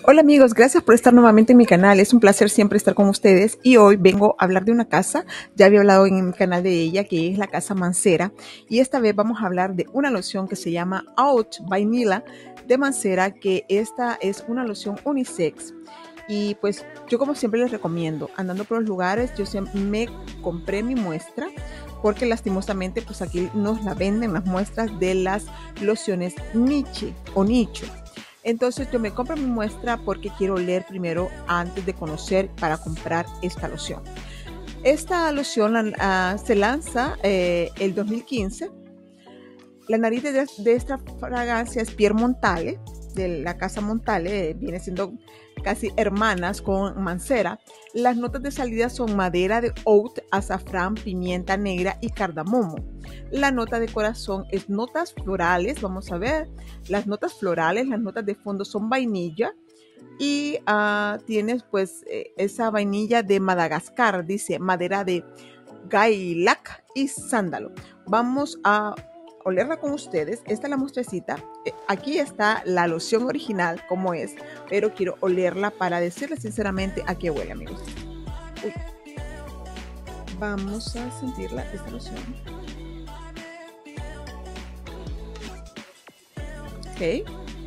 Hola amigos, gracias por estar nuevamente en mi canal. Es un placer siempre estar con ustedes y hoy vengo a hablar de una casa. Ya había hablado en mi canal de ella, que es la casa Mancera, y esta vez vamos a hablar de una loción que se llama Out Vanilla de Mancera, que esta es una loción unisex. Y pues yo como siempre les recomiendo, andando por los lugares, yo siempre me compré mi muestra porque lastimosamente pues aquí nos la venden las muestras de las lociones Niche o Nicho. Entonces yo me compro mi muestra porque quiero leer primero antes de conocer para comprar esta loción. Esta loción se lanza el 2015. La nariz de esta fragancia es Pierre Montale, de la casa Montale, viene siendo casi hermanas con Mancera. Las notas de salida son madera de oud, azafrán, pimienta negra y cardamomo. La nota de corazón es notas florales, vamos a ver, las notas florales, las notas de fondo son vainilla y tienes pues esa vainilla de Madagascar, dice madera de gailac y sándalo. Vamos a olerla con ustedes. Esta es la muestrecita. Aquí está la loción original, como es, pero quiero olerla para decirles sinceramente a qué huele, amigos. Uy. Vamos a sentirla, esta loción. Ok.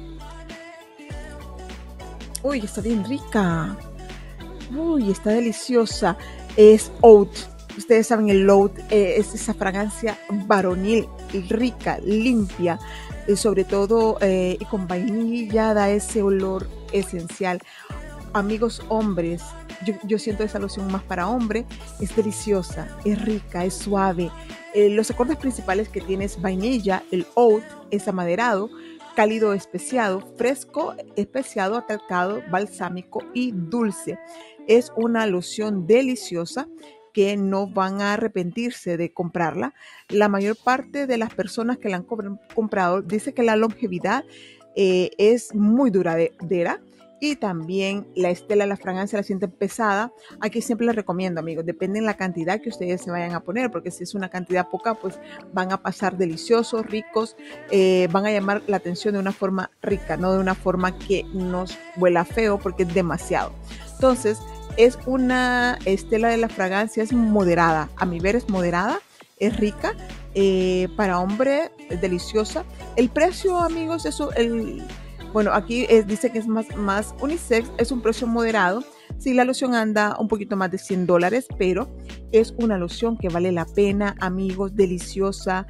Uy, está bien rica. Uy, está deliciosa. Es oud. Ustedes saben, el oud es esa fragancia varonil, rica, limpia, sobre todo con vainilla, da ese olor esencial. Amigos hombres, yo siento esa loción más para hombre, es deliciosa, es rica, es suave. Los acordes principales que tiene es vainilla, el oud es amaderado, cálido especiado, fresco especiado, atalcado, balsámico y dulce. Es una loción deliciosa que no van a arrepentirse de comprarla. La mayor parte de las personas que la han comprado dice que la longevidad es muy duradera. Y también la estela de la fragancia la sienten pesada. Aquí siempre les recomiendo, amigos, depende de la cantidad que ustedes se vayan a poner, porque si es una cantidad poca, pues van a pasar deliciosos, ricos, van a llamar la atención de una forma rica, no de una forma que nos huela feo, porque es demasiado. Entonces, es una estela de la fragancia, es moderada, a mi ver es moderada, es rica, para hombre es deliciosa. El precio, amigos, eso, bueno, aquí dice que es más unisex, es un precio moderado. Sí, la loción anda un poquito más de $100, pero es una loción que vale la pena, amigos, deliciosa.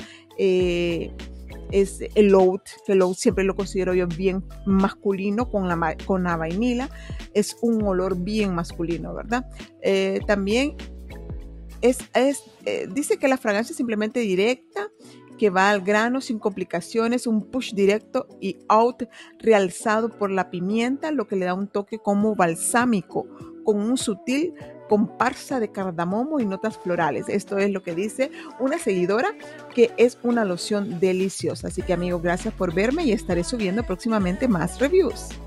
Es el oud, que el oud siempre lo considero yo bien masculino con la vainilla. Es un olor bien masculino, ¿verdad? También dice que la fragancia es simplemente directa, que va al grano sin complicaciones, un push directo y out realzado por la pimienta, lo que le da un toque como balsámico, con un sutil comparsa de cardamomo y notas florales. Esto es lo que dice una seguidora, que es una loción deliciosa. Así que amigos, gracias por verme y estaré subiendo próximamente más reviews.